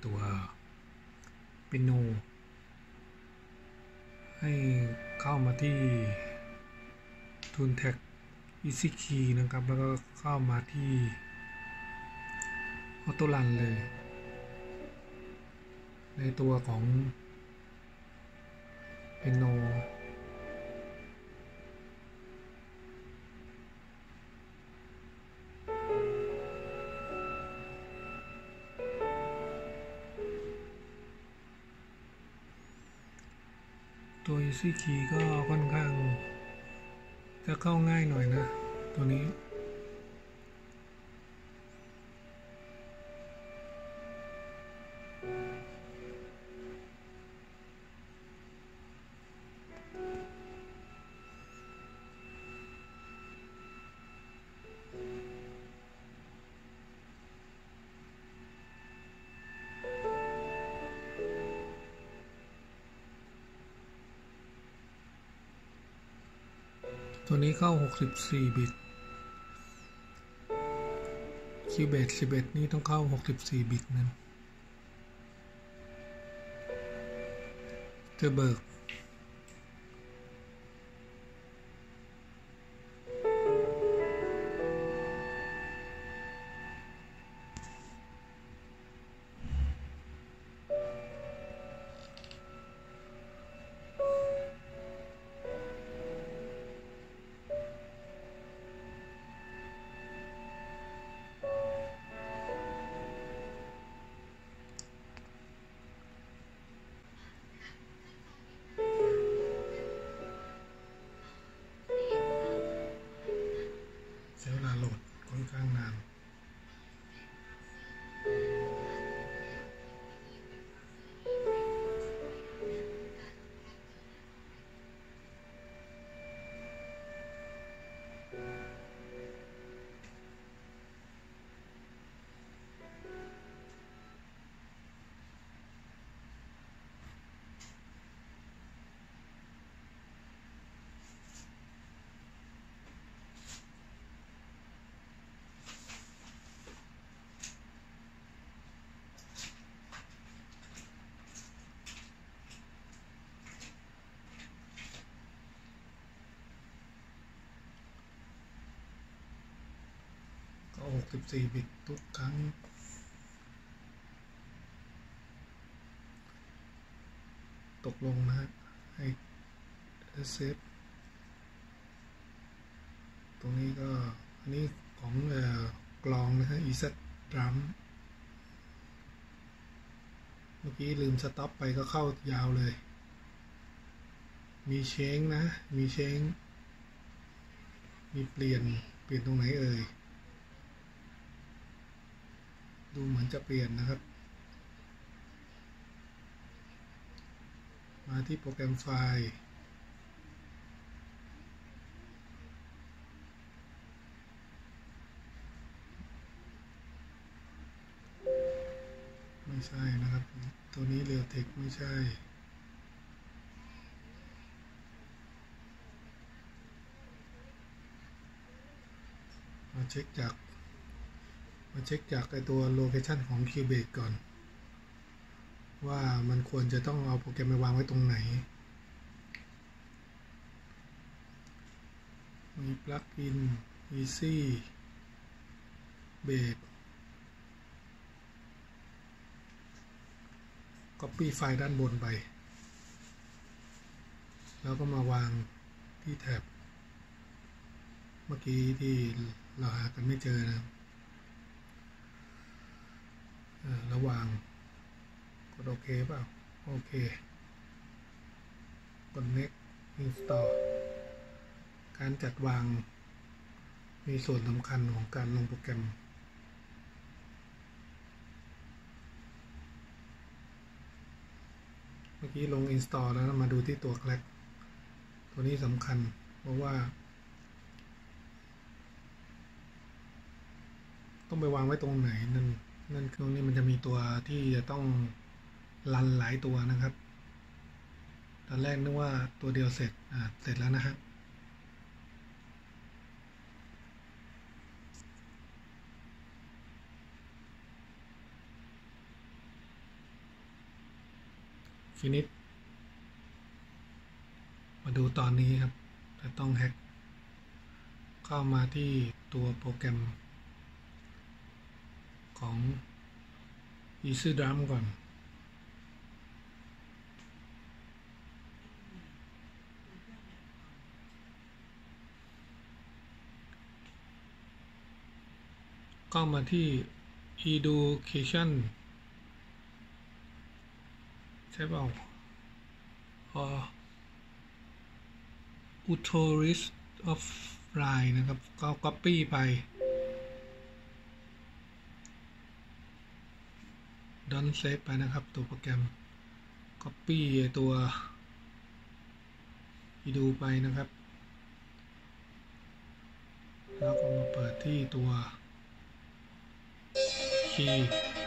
ตัวปิโนให้เข้ามาที่ TuneTag Easy Key นะครับแล้วก็เข้ามาที่ Auto Run เลยในตัวของปิโนตัว Easy Key ก็ค่อนข้างจะเข้าง่ายหน่อยนะตัวนี้ตัวนี้เข้า64บิตCubase 11นี่ต้องเข้า64บิตนั้นจะเบิกใช้เวลาโหลดค่อนข้างนาน64บิตทุกครั้งตกลงนะฮะให้เซฟตรงนี้ก็อันนี้ของกลองนะฮะ EZ Drum เมื่อกี้ลืมสต็อปไปก็เข้ายาวเลยมีเช้งนะมีเช้งมีเปลี่ยนตรงไหนเอ่ยดูเหมือนจะเปลี่ยนนะครับมาที่โปรแกรมไฟล์ไม่ใช่นะครับตัวนี้เรียวเทคไม่ใช่มาเช็คจากไอตัวโลเคชันของ Cubase ก่อนว่ามันควรจะต้องเอาโปรแกรมไปวางไว้ตรงไหนมีปลั๊กอิน Easy Base Copy ไฟล์ด้านบนไปแล้วก็มาวางที่แท็บเมื่อกี้ที่เราหากันไม่เจอนะระหว่างกดโอเคเปล่าโอเคกด next install การจัดวางมีส่วนสำคัญของการลงโปรแกรมเมื่อกี้ลง install แล้วมาดูที่ตัวแคลกตัวนี้สำคัญเพราะว่าต้องไปวางไว้ตรงไหนนั่นคือตรงนี้มันจะมีตัวที่จะต้องรันหลายตัวนะครับตอนแรกนึกว่าตัวเดียวเสร็จแล้วนะครับ finish มาดูตอนนี้ครับจะต้องแฮ็กเข้ามาที่ตัวโปรแกรมของ Easy Drum ก่อนก็มาที่ Education ใช่เปล่าUtoris of Line นะครับก็ Copy ไป Don't Save ไปนะครับตัวโปรแกรม Copy ตัว Edu ไปนะครับแล้วก็มาเปิดที่ตัว Key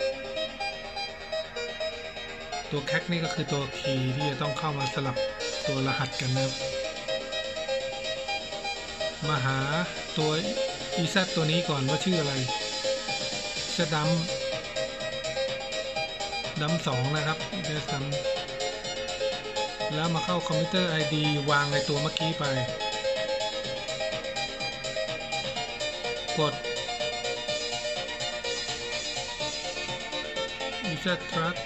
ตัว CAC นี่ก็คือตัว Key ที่จะต้องเข้ามาสลับตัวรหัสกันนะครับมาหาตัว EZ ตัวนี้ก่อนว่าชื่ออะไรจะดัม2นะครับจะดัมแล้วมาเข้าคอมพิวเตอร์ ID วางในตัวเมื่อกี้ไปกด EZ Trust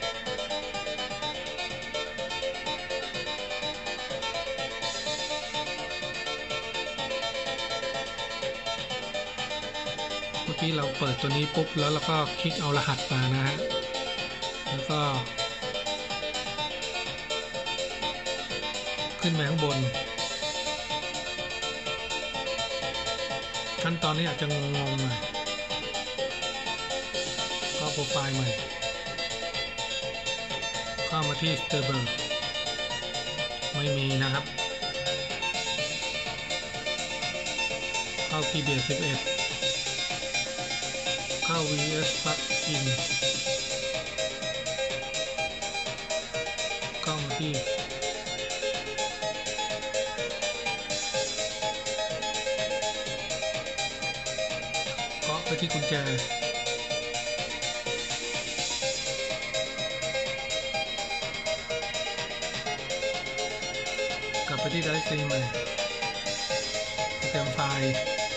เมื่อกี้เราเปิดตัวนี้ปุ๊บแล้วเราก็คลิกเอารหัสมานะฮะแล้วก็ขึ้นมาข้างบนขั้นตอนนี้อาจจะงงๆหน่อยก็โปรไฟล์ใหม่เข้ามาที่ Stable ไม่มีนะครับเข้า KeyBase 11เข้า VS Plugin เข้ามาที่เคาะไปที่กุญแจกลับไปที่ Drive C ใหม่โปรแกรมไฟล์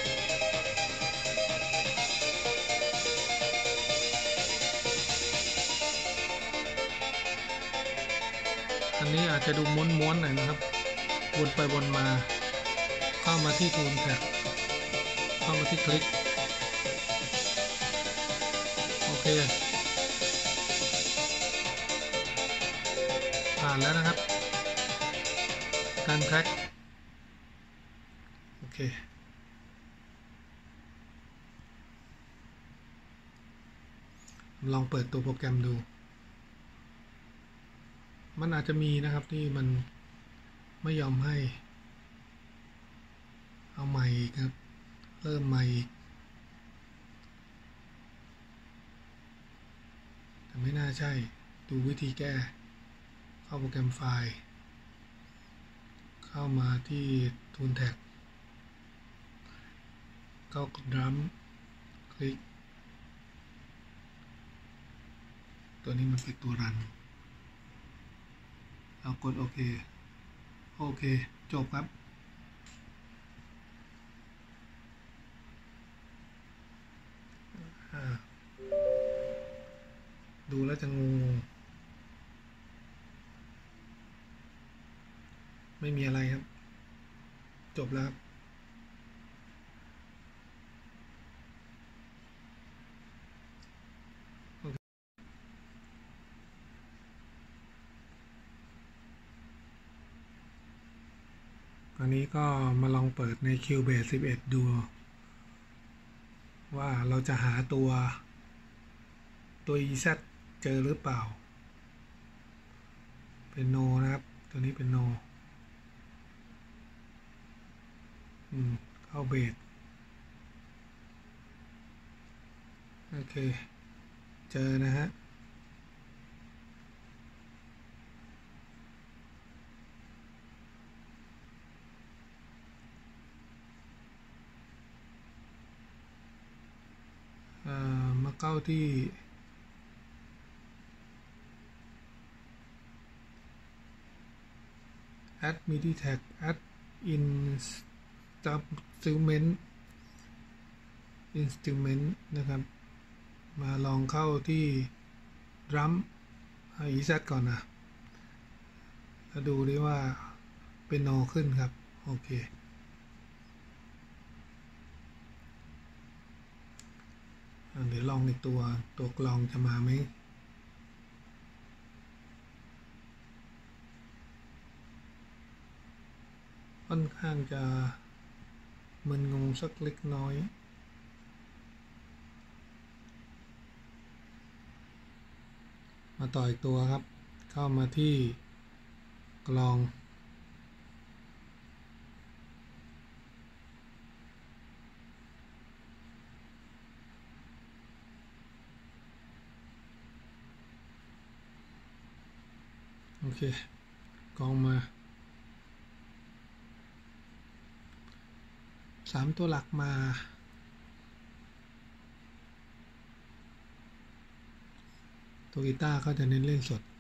อันนี้อาจจะดูม้วนๆหน่อยนะครับวนไปวนมาเข้ามาที่ Tool Tag เข้ามาที่คลิกโอเคผ่านแล้วนะครับการแพ็คโอเคลองเปิดตัวโปรแกรมดูมันอาจจะมีนะครับที่มันไม่ยอมให้เอาใหม่ครับเริ่มใหม่แต่ไม่น่าใช่ดูวิธีแก้เข้าโปรแกรมไฟล์เข้ามาที่ Tool Tag เข้ากด Drum คลิกตัวนี้มันเป็นตัวรันเรากดโอเคโอเคจบครับดูแล้วจะงงไม่มีอะไรครับจบแล้วครับตอนนี้ก็มาลองเปิดใน KeyBase 11 ดูว่าเราจะหาตัว EZ เจอหรือเปล่าเป็น No นะครับตัวนี้เป็น No เข้าเบสโอเคเจอนะฮะมาเข้าที่ add midi tag add instrument นะครับมาลองเข้าที่ drum EZ ก่อนนะแล้วดูดิว่าเป็นโนขึ้นครับโอเคเดี๋ยวลองอีกตัวกลองจะมาไหมค่อนข้างจะมึนงงสักเล็กน้อยมาต่ออีกตัวครับเข้ามาที่กลองโอเคกลองมา3ตัวหลักมาตัวกีตาร์ก็จะเน้นเล่นสด